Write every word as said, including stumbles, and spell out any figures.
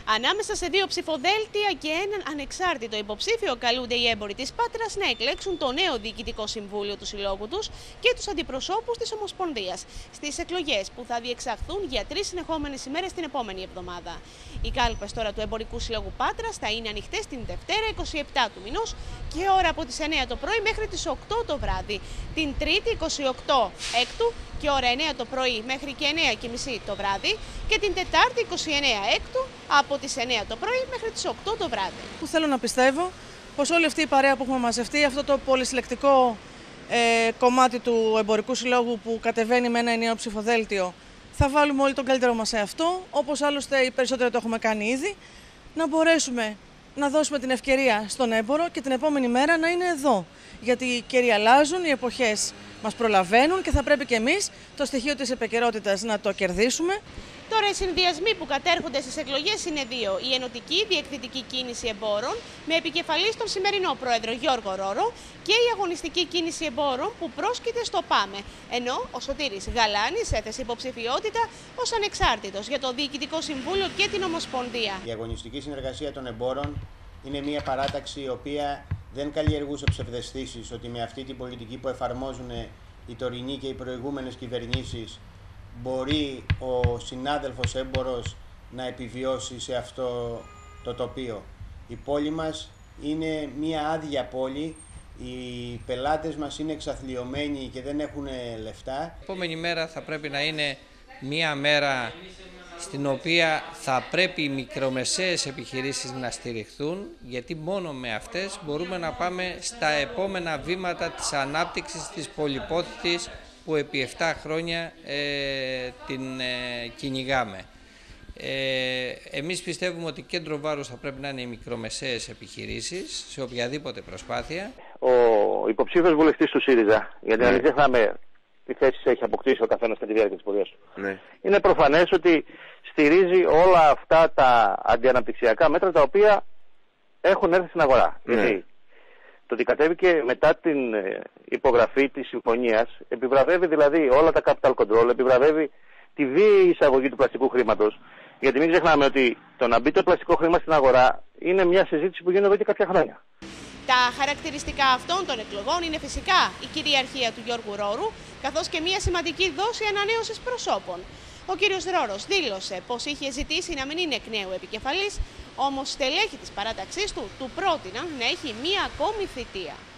Ανάμεσα σε δύο ψηφοδέλτια και έναν ανεξάρτητο υποψήφιο, καλούνται οι έμποροι της Πάτρας να εκλέξουν το νέο διοικητικό συμβούλιο του συλλόγου τους και τους αντιπροσώπους της Ομοσπονδίας στις εκλογές που θα διεξαχθούν για τρεις συνεχόμενες ημέρες την επόμενη εβδομάδα. Οι κάλπες τώρα του Εμπορικού Συλλόγου Πάτρας θα είναι ανοιχτές την Δευτέρα είκοσι επτά του μηνός και ώρα από τις εννέα το πρωί μέχρι τις οκτώ το βράδυ, την Τρίτη είκοσι οκτώ έκτου και ώρα εννέα το πρωί μέχρι και εννέα και μισή το βράδυ και την Τετάρτη είκοσι εννέα έκτου από τις εννέα το πρωί μέχρι τις οκτώ το βράδυ. Που θέλω να πιστεύω πως όλη αυτή η παρέα που έχουμε μαζευτεί, αυτό το πολυσυλλεκτικό ε, κομμάτι του Εμπορικού Συλλόγου που κατεβαίνει με ένα ενιαίο ψηφοδέλτιο, θα βάλουμε όλοι τον καλύτερο μας σε αυτό, όπως άλλωστε οι περισσότεροι το έχουμε κάνει ήδη, να μπορέσουμε να δώσουμε την ευκαιρία στον έμπορο και την επόμενη μέρα να είναι εδώ. Γιατί οι καιροί αλλάζουν, οι εποχές μας προλαβαίνουν και θα πρέπει και εμείς το στοιχείο της επικαιρότητας να το κερδίσουμε. Τώρα οι συνδυασμοί που κατέρχονται στις εκλογές είναι δύο. Η ενωτική διεκδικητική κίνηση εμπόρων με επικεφαλής τον σημερινό πρόεδρο Γιώργο Ρόρο και η αγωνιστική κίνηση εμπόρων που πρόσκειται στο ΠΑΜΕ. Ενώ ο Σωτήρης Γαλάνης έθεσε υποψηφιότητα ως ανεξάρτητος για το Διοικητικό Συμβούλιο και την Ομοσπονδία. Η αγωνιστική συνεργασία των εμπόρων είναι μια παράταξη η οποία δεν καλλιεργούσε ψευδαισθήσεις ότι με αυτή την πολιτική που εφαρμόζουν οι τωρινοί και οι προηγούμενες κυβερνήσεις μπορεί ο συνάδελφος έμπορος να επιβιώσει σε αυτό το τοπίο. Η πόλη μας είναι μια άδεια πόλη, οι πελάτες μας είναι εξαθλιωμένοι και δεν έχουν λεφτά. Η επόμενη μέρα θα πρέπει να είναι μια μέρα στην οποία θα πρέπει οι μικρομεσαίες επιχειρήσεις να στηριχθούν, γιατί μόνο με αυτές μπορούμε να πάμε στα επόμενα βήματα της ανάπτυξης της πολυπόθητης που επί επτά χρόνια ε, την ε, κυνηγάμε. Ε, εμείς πιστεύουμε ότι κέντρο βάρους θα πρέπει να είναι οι μικρομεσαίες επιχειρήσεις σε οποιαδήποτε προσπάθεια. Ο υποψήφιος βουλευτής του ΣΥΡΙΖΑ, γιατί να μην ξεχνάμε τι θέσεις έχει αποκτήσει ο καθένας κατά τη διάρκεια της πορείας του, ναι. Είναι προφανές ότι στηρίζει όλα αυτά τα αντιαναπτυξιακά μέτρα τα οποία έχουν έρθει στην αγορά. Ναι. Γιατί το ότι κατέβηκε μετά την υπογραφή της συμφωνίας επιβραβεύει δηλαδή όλα τα capital control, επιβραβεύει τη βίαιη εισαγωγή του πλαστικού χρήματος. Γιατί μην ξεχνάμε ότι το να μπει το πλαστικό χρήμα στην αγορά είναι μια συζήτηση που γίνεται εδώ και κάποια χρόνια. Τα χαρακτηριστικά αυτών των εκλογών είναι φυσικά η κυριαρχία του Γιώργου Ρόρου, καθώς και μια σημαντική δόση ανανέωσης προσώπων. Ο κύριος Ρόρος δήλωσε πως είχε ζητήσει να μην είναι εκ νέου επικεφαλής, όμως στελέχη της παράταξής του του πρότειναν να έχει μία ακόμη θητεία.